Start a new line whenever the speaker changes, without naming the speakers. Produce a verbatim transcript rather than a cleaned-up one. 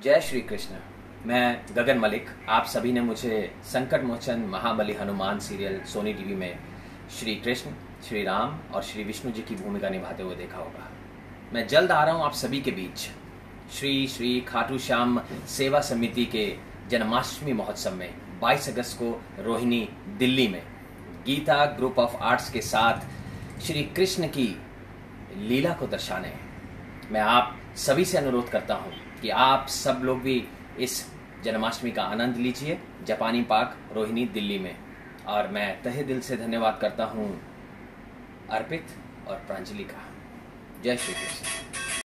जय श्री कृष्ण। मैं गगन मलिक। आप सभी ने मुझे Sankat Mochan Mahabali Hanuman serial Sony TV में श्री कृष्ण, श्री राम और श्री विष्णु जी की भूमिका निभाते हुए देखा होगा। मैं जल्द आ रहा हूँ आप सभी के बीच श्री श्री खाटू श्याम सेवा समिति के जन्माष्टमी महोत्सव में बाईस अगस्त को रोहिणी, दिल्ली में गीता ग्रुप ऑफ आर्ट्स के साथ श्री कृष्ण की लीला को दर्शाने मैं आप सभी से अनुरोध करता हूं कि आप सब लोग भी इस जन्माष्टमी का आनंद लीजिए जापानी पार्क रोहिणी, दिल्ली में। और मैं तहे दिल से धन्यवाद करता हूं अर्पित और प्रांजलि का। जय श्री कृष्ण।